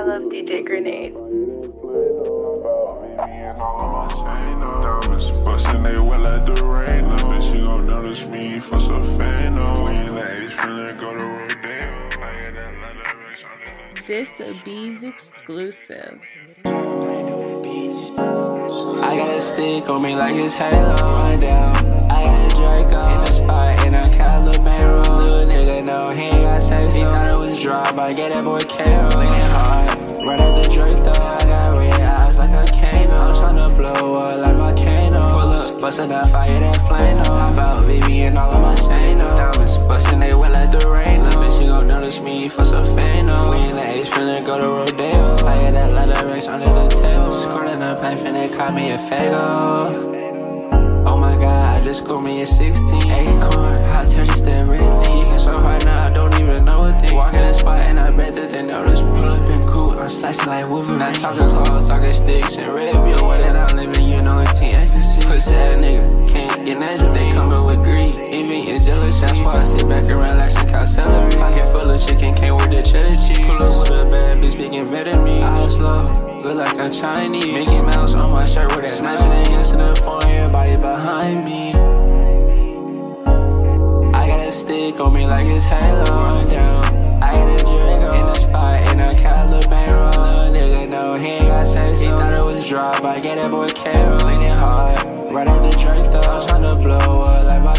I love DJ Grenade. Diamonds bustin', they wet like the rain. Little bitch, you gon' notice me for some fan. We in the H finna go to Rodeo. This B's exclusive. I got a stick on me like it's Halo. Run down. I got a Draco in the spot in a Calabaro. Little nigga know he ain't got say so. He thought it was drop. I get that boy KO. Leaning hard. Right out the Drake though. I got red eyes like a Kano. I'm tryna blow up like volcano. Pull up, bustin' that fire, that flame. Hop out, Vivian, all of my chain. Diamonds bustin', they wet like the rain. Little bitch, you gon' notice me for some fano. We in the H finna go to Rodeo. I got that leather race under the table. Scored in the paint, finna call me a Fago. Oh my god, I just scored me a 16. Acorn, hot touches that Ridley. Geeking so hard now, I don't even know what they walk in the spot and I bet that they notice. Pull up and cool, I'm slicing like Wolverine. Not talking claws, talking sticks and red. The way that I'm living, you know it's teen ecstasy. Pussy ass nigga, can't get natural. They coming with greed, envy and jealous. That's why I sit back and relax and count celery. Pocket full of chicken, can't work the cheddar cheese. Pull up with a bad bitch, speaking better than me. Eyes slow, look like I'm Chinese. Mickey Mouse on my shirt with that smashing against the phone, everybody behind me. I got a stick on me like it's Halo. Run down. I got a Draco in the spot in a Calabaro. Little nigga know he ain't got say so. He thought it was drop. I get that boy KO. Leaning hard. Right out the Drake though. I'm tryna blow up like my